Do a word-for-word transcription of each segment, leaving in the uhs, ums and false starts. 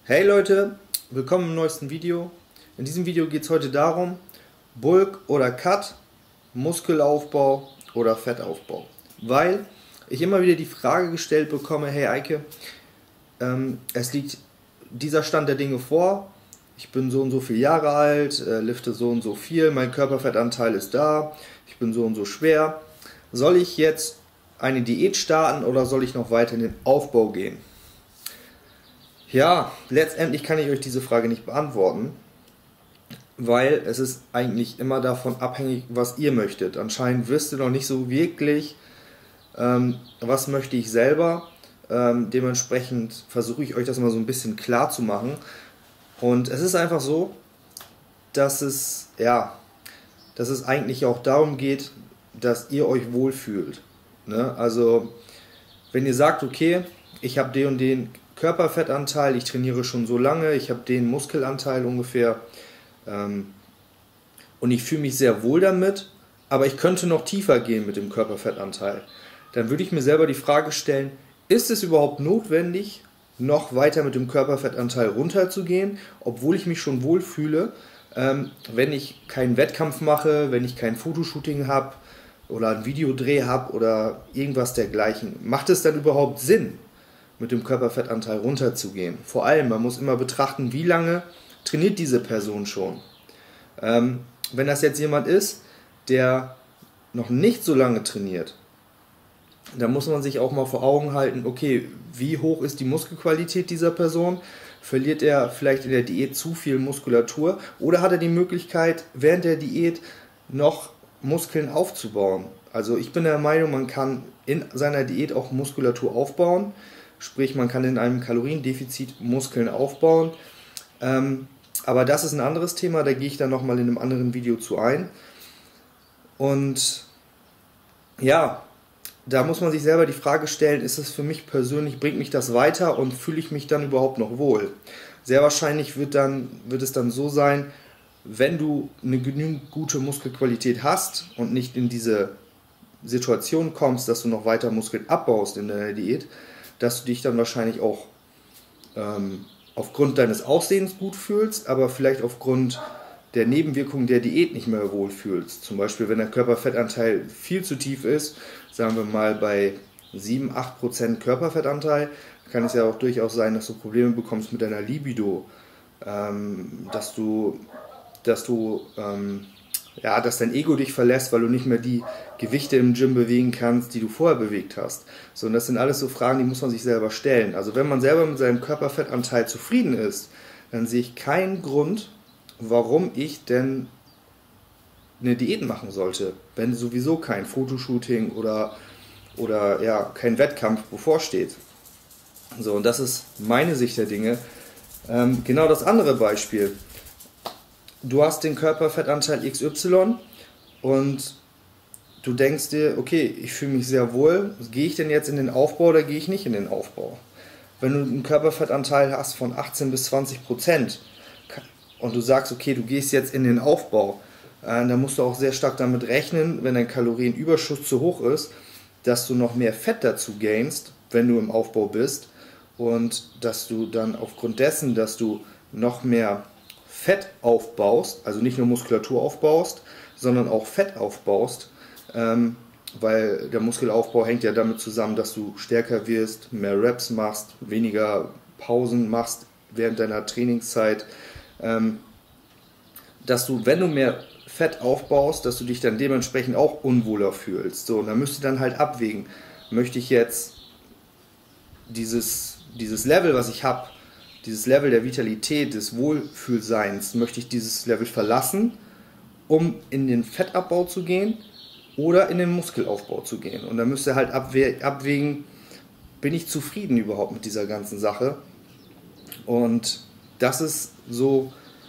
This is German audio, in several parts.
Hey Leute, willkommen im neuesten Video. In diesem Video geht es heute darum, Bulk oder Cut, Muskelaufbau oder Fettaufbau. Weil ich immer wieder die Frage gestellt bekomme, hey Eike, ähm, es liegt dieser Stand der Dinge vor, ich bin so und so viele Jahre alt, äh, lifte so und so viel, mein Körperfettanteil ist da, ich bin so und so schwer. Soll ich jetzt eine Diät starten oder soll ich noch weiter in den Aufbau gehen? Ja, letztendlich kann ich euch diese Frage nicht beantworten, weil es ist eigentlich immer davon abhängig, was ihr möchtet. Anscheinend wisst ihr noch nicht so wirklich, ähm, was möchte ich selber. Ähm, dementsprechend versuche ich euch das mal so ein bisschen klar zu machen. Und es ist einfach so, dass es, ja, dass es eigentlich auch darum geht, dass ihr euch wohlfühlt. Ne? Also, wenn ihr sagt, okay, ich habe den und den Körperfettanteil, ich trainiere schon so lange, ich habe den Muskelanteil ungefähr ähm, und ich fühle mich sehr wohl damit, aber ich könnte noch tiefer gehen mit dem Körperfettanteil. Dann würde ich mir selber die Frage stellen, ist es überhaupt notwendig, noch weiter mit dem Körperfettanteil runterzugehen, obwohl ich mich schon wohl fühle, ähm, wenn ich keinen Wettkampf mache, wenn ich kein Fotoshooting habe oder ein Videodreh habe oder irgendwas dergleichen. Macht es dann überhaupt Sinn, mit dem Körperfettanteil runterzugehen? Vor allem, man muss immer betrachten, wie lange trainiert diese Person schon. Ähm, wenn das jetzt jemand ist, der noch nicht so lange trainiert, dann muss man sich auch mal vor Augen halten, okay, wie hoch ist die Muskelqualität dieser Person? Verliert er vielleicht in der Diät zu viel Muskulatur oder hat er die Möglichkeit, während der Diät noch Muskeln aufzubauen? Also ich bin der Meinung, man kann in seiner Diät auch Muskulatur aufbauen. Sprich, man kann in einem Kaloriendefizit Muskeln aufbauen. Ähm, aber das ist ein anderes Thema, da gehe ich dann nochmal in einem anderen Video zu ein. Und ja, da muss man sich selber die Frage stellen, ist es für mich persönlich, bringt mich das weiter und fühle ich mich dann überhaupt noch wohl? Sehr wahrscheinlich wird, dann, wird es dann so sein, wenn du eine genügend gute Muskelqualität hast und nicht in diese Situation kommst, dass du noch weiter Muskeln abbaust in deiner Diät, dass du dich dann wahrscheinlich auch ähm, aufgrund deines Aussehens gut fühlst, aber vielleicht aufgrund der Nebenwirkungen der Diät nicht mehr wohl fühlst. Zum Beispiel, wenn der Körperfettanteil viel zu tief ist, sagen wir mal bei sieben bis acht Prozent Körperfettanteil, kann es ja auch durchaus sein, dass du Probleme bekommst mit deiner Libido, ähm, dass du, dass du ähm, ja, dass dein Ego dich verlässt, weil du nicht mehr die Gewichte im Gym bewegen kannst, die du vorher bewegt hast. So, und das sind alles so Fragen, die muss man sich selber stellen. Also wenn man selber mit seinem Körperfettanteil zufrieden ist, dann sehe ich keinen Grund, warum ich denn eine Diät machen sollte, wenn sowieso kein Fotoshooting oder, oder ja, kein Wettkampf bevorsteht. So, und das ist meine Sicht der Dinge. Ähm, genau das andere Beispiel. Du hast den Körperfettanteil X Y und du denkst dir, okay, ich fühle mich sehr wohl, gehe ich denn jetzt in den Aufbau oder gehe ich nicht in den Aufbau? Wenn du einen Körperfettanteil hast von achtzehn bis zwanzig Prozent und du sagst, okay, du gehst jetzt in den Aufbau, äh, dann musst du auch sehr stark damit rechnen, wenn dein Kalorienüberschuss zu hoch ist, dass du noch mehr Fett dazu gainst, wenn du im Aufbau bist, und dass du dann aufgrund dessen, dass du noch mehr Fett aufbaust, also nicht nur Muskulatur aufbaust, sondern auch Fett aufbaust, ähm, weil der Muskelaufbau hängt ja damit zusammen, dass du stärker wirst, mehr Reps machst, weniger Pausen machst während deiner Trainingszeit, ähm, dass du, wenn du mehr Fett aufbaust, dass du dich dann dementsprechend auch unwohler fühlst. So, und dann müsst ihr dann halt abwägen, möchte ich jetzt dieses, dieses Level, was ich habe, dieses Level der Vitalität, des Wohlfühlseins, möchte ich dieses Level verlassen, um in den Fettabbau zu gehen oder in den Muskelaufbau zu gehen. Und dann müsst ihr halt abwägen, bin ich zufrieden überhaupt mit dieser ganzen Sache? Und das ist so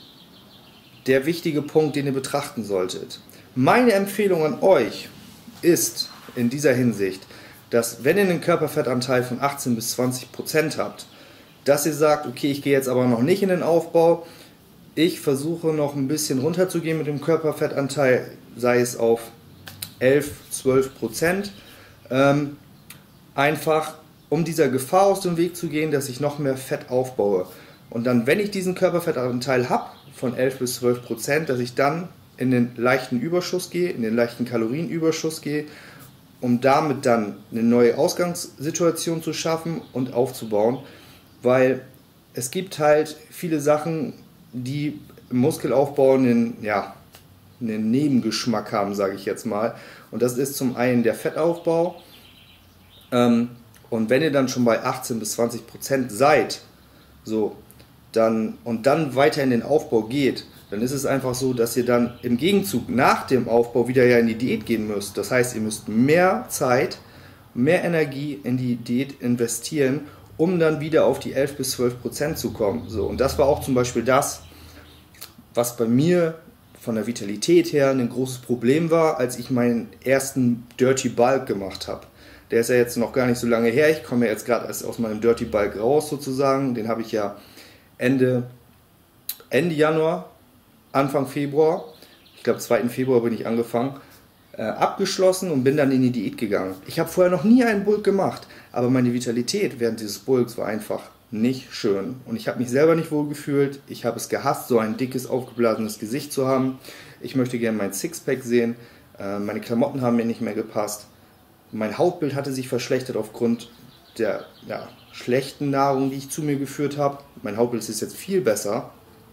der wichtige Punkt, den ihr betrachten solltet. Meine Empfehlung an euch ist in dieser Hinsicht, dass wenn ihr einen Körperfettanteil von achtzehn bis zwanzig Prozent habt, dass ihr sagt, okay, ich gehe jetzt aber noch nicht in den Aufbau, ich versuche noch ein bisschen runterzugehen mit dem Körperfettanteil, sei es auf elf, zwölf Prozent, ähm, einfach um dieser Gefahr aus dem Weg zu gehen, dass ich noch mehr Fett aufbaue. Und dann, wenn ich diesen Körperfettanteil habe, von elf bis zwölf Prozent, dass ich dann in den leichten Überschuss gehe, in den leichten Kalorienüberschuss gehe, um damit dann eine neue Ausgangssituation zu schaffen und aufzubauen, weil es gibt halt viele Sachen, die im Muskelaufbau einen, ja, einen Nebengeschmack haben, sage ich jetzt mal. Und das ist zum einen der Fettaufbau. Ähm, und wenn ihr dann schon bei achtzehn bis zwanzig Prozent seid, so, dann, und dann weiter in den Aufbau geht, dann ist es einfach so, dass ihr dann im Gegenzug nach dem Aufbau wieder ja in die Diät gehen müsst. Das heißt, ihr müsst mehr Zeit, mehr Energie in die Diät investieren, um dann wieder auf die elf bis zwölf Prozent zu kommen. So, und das war auch zum Beispiel das, was bei mir von der Vitalität her ein großes Problem war, als ich meinen ersten Dirty Bulk gemacht habe. Der ist ja jetzt noch gar nicht so lange her. Ich komme ja jetzt gerade erst aus meinem Dirty Bulk raus sozusagen. Den habe ich ja Ende, Ende Januar, Anfang Februar, ich glaube zweiten Februar bin ich angefangen, äh, abgeschlossen und bin dann in die Diät gegangen. Ich habe vorher noch nie einen Bulk gemacht, aber meine Vitalität während dieses Bulks war einfach nicht schön. Und ich habe mich selber nicht wohl gefühlt. Ich habe es gehasst, so ein dickes, aufgeblasenes Gesicht zu haben. Ich möchte gerne mein Sixpack sehen. Äh, meine Klamotten haben mir nicht mehr gepasst. Mein Hautbild hatte sich verschlechtert aufgrund der ja, schlechten Nahrung, die ich zu mir geführt habe. Mein Hautbild ist jetzt viel besser.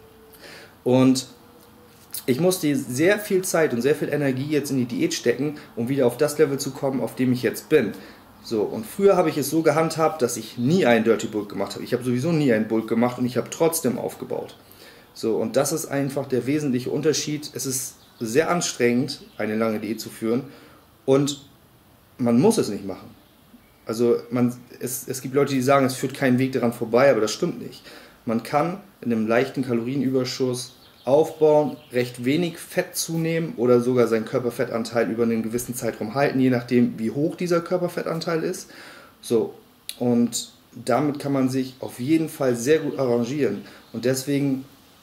Und ich musste sehr viel Zeit und sehr viel Energie jetzt in die Diät stecken, um wieder auf das Level zu kommen, auf dem ich jetzt bin. So, und früher habe ich es so gehandhabt, dass ich nie einen Dirty Bulk gemacht habe. Ich habe sowieso nie einen Bulk gemacht und ich habe trotzdem aufgebaut. So, und das ist einfach der wesentliche Unterschied. Es ist sehr anstrengend, eine lange Diät zu führen und man muss es nicht machen. Also man, es, es gibt Leute, die sagen, es führt keinen Weg daran vorbei, aber das stimmt nicht. Man kann in einem leichten Kalorienüberschuss aufbauen, recht wenig Fett zunehmen oder sogar seinen Körperfettanteil über einen gewissen Zeitraum halten, je nachdem wie hoch dieser Körperfettanteil ist. So, und damit kann man sich auf jeden Fall sehr gut arrangieren. Und deswegen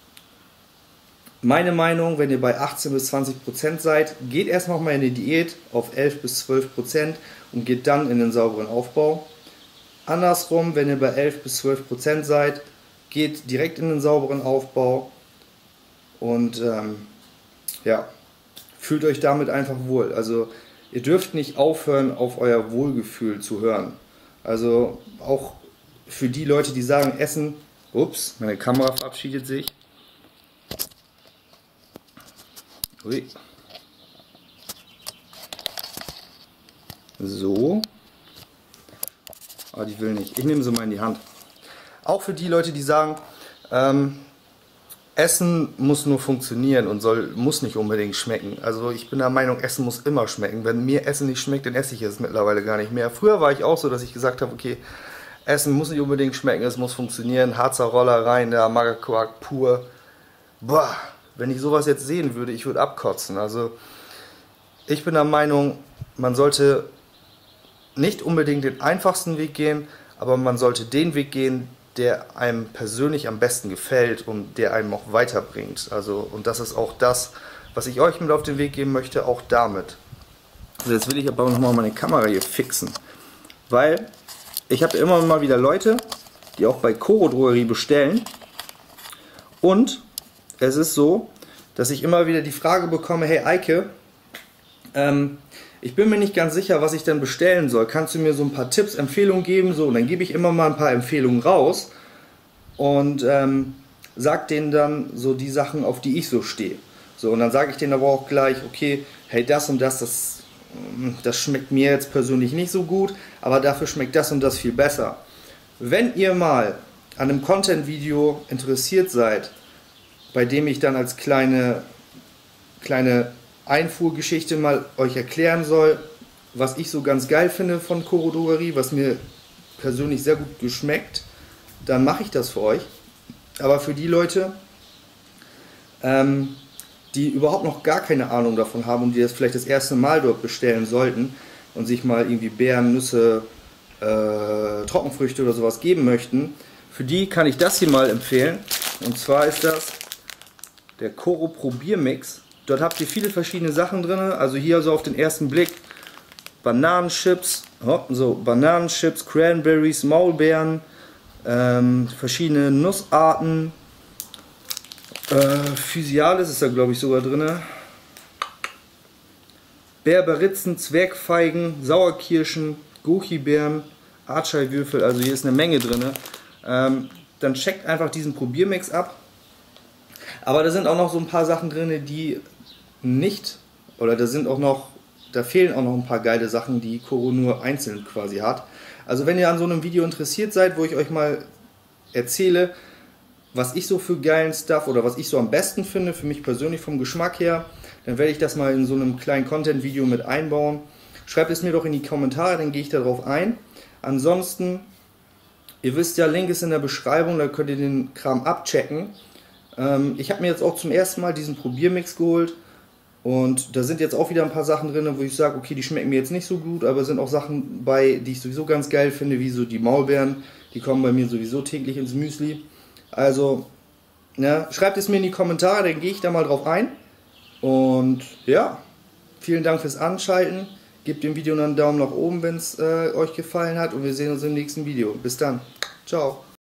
meine Meinung, wenn ihr bei achtzehn bis zwanzig Prozent seid, geht erst noch mal in die Diät auf elf bis zwölf Prozent und geht dann in den sauberen Aufbau. Andersrum, wenn ihr bei elf bis zwölf Prozent seid, geht direkt in den sauberen Aufbau und ähm, ja, fühlt euch damit einfach wohl. Also ihr dürft nicht aufhören, auf euer Wohlgefühl zu hören. Also auch für die Leute, die sagen, Essen, ups, meine Kamera verabschiedet sich. Ui. So. Ah, die will nicht. Ich nehme sie mal in die Hand. Auch für die Leute, die sagen, ähm, Essen muss nur funktionieren und soll, muss nicht unbedingt schmecken. Also ich bin der Meinung, Essen muss immer schmecken. Wenn mir Essen nicht schmeckt, dann esse ich es mittlerweile gar nicht mehr. Früher war ich auch so, dass ich gesagt habe, okay, Essen muss nicht unbedingt schmecken, es muss funktionieren. Harzer Roller rein, der Magerquark pur. Boah, wenn ich sowas jetzt sehen würde, ich würde abkotzen. Also ich bin der Meinung, man sollte nicht unbedingt den einfachsten Weg gehen, aber man sollte den Weg gehen, der einem persönlich am besten gefällt und der einem auch weiterbringt. Also, und das ist auch das, was ich euch mit auf den Weg geben möchte, auch damit. Also jetzt will ich aber nochmal meine Kamera hier fixen, weil ich habe immer mal wieder Leute, die auch bei Koro Drogerie bestellen und es ist so, dass ich immer wieder die Frage bekomme, hey Eike, ähm, ich bin mir nicht ganz sicher, was ich denn bestellen soll. Kannst du mir so ein paar Tipps, Empfehlungen geben? So, und dann gebe ich immer mal ein paar Empfehlungen raus und ähm, sage denen dann so die Sachen, auf die ich so stehe. So, und dann sage ich denen aber auch gleich, okay, hey, das und das, das, das schmeckt mir jetzt persönlich nicht so gut, aber dafür schmeckt das und das viel besser. Wenn ihr mal an einem Content-Video interessiert seid, bei dem ich dann als kleine, kleine Einfuhrgeschichte mal euch erklären soll, was ich so ganz geil finde von Koro Drogerie, was mir persönlich sehr gut geschmeckt, dann mache ich das für euch. Aber für die Leute, ähm, die überhaupt noch gar keine Ahnung davon haben und die das vielleicht das erste Mal dort bestellen sollten und sich mal irgendwie Beeren, Nüsse, äh, Trockenfrüchte oder sowas geben möchten, für die kann ich das hier mal empfehlen. Und zwar ist das der Koro Probiermix. Dort habt ihr viele verschiedene Sachen drin, also hier so auf den ersten Blick Bananenchips, so Bananenchips, Cranberries, Maulbeeren, ähm, verschiedene Nussarten, äh, Physialis ist da glaube ich sogar drin, Berberitzen, Zwergfeigen, Sauerkirschen, Goji-Beeren, Artschei-Würfel, also hier ist eine Menge drin. Ähm, dann checkt einfach diesen Probiermix ab. Aber da sind auch noch so ein paar Sachen drin, die nicht, oder da sind auch noch, da fehlen auch noch ein paar geile Sachen, die Koro nur einzeln quasi hat. Also wenn ihr an so einem Video interessiert seid, wo ich euch mal erzähle, was ich so für geilen Stuff oder was ich so am besten finde, für mich persönlich vom Geschmack her, dann werde ich das mal in so einem kleinen Content-Video mit einbauen. Schreibt es mir doch in die Kommentare, dann gehe ich darauf ein. Ansonsten, ihr wisst ja, Link ist in der Beschreibung, da könnt ihr den Kram abchecken. Ähm, ich habe mir jetzt auch zum ersten Mal diesen Probiermix geholt und da sind jetzt auch wieder ein paar Sachen drin, wo ich sage, okay, die schmecken mir jetzt nicht so gut, aber es sind auch Sachen bei, die ich sowieso ganz geil finde, wie so die Maulbeeren, die kommen bei mir sowieso täglich ins Müsli. Also, ja, schreibt es mir in die Kommentare, dann gehe ich da mal drauf ein. Und ja, vielen Dank fürs Anschalten. Gebt dem Video einen Daumen nach oben, wenn es äh, euch gefallen hat. Und wir sehen uns im nächsten Video. Bis dann. Ciao.